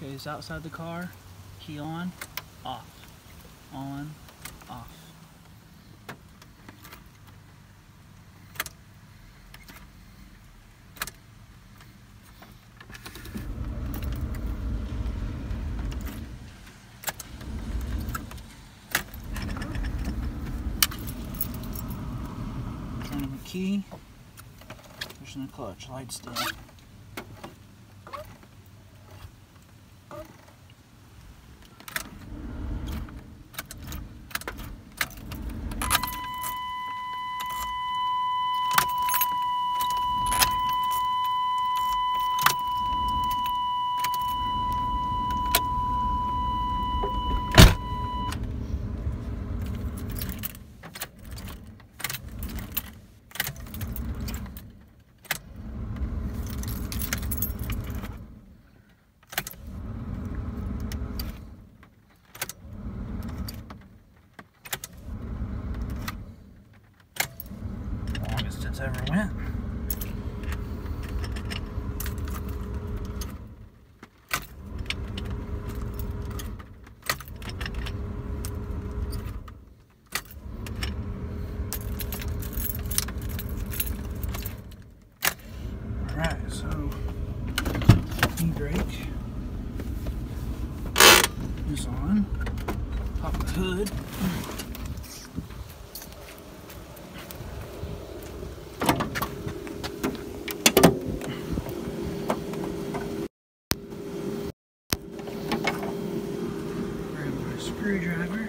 Okay, it's outside the car. Key on, off, on, off. Turning the key, pushing the clutch, lights dim. Longest it's ever went. Alright, so e-brake is on. Pop the hood. Grab my screwdriver.